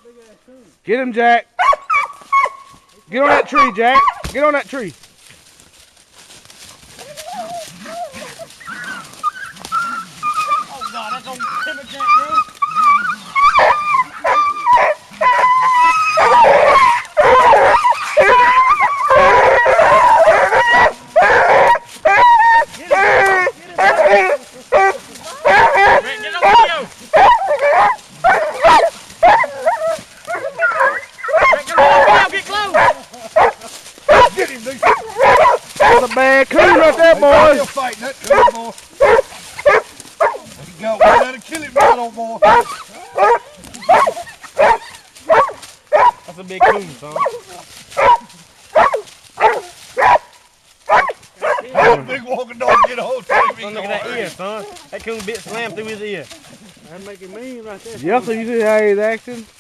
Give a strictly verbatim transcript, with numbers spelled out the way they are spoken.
Get him, Jack. Get on that tree, Jack. Get on that tree. Oh God, that's on timber jack, bro. That's a bad coon right there, boys. Still fighting that coon, boy. He got one out of Killin battle, boy. That's a big coon, son. That big walking dog get a hold of him. Son, look at that ear, son. That coon bit slammed through his ear. That's making mean right there. Yeah, so you see how he's acting?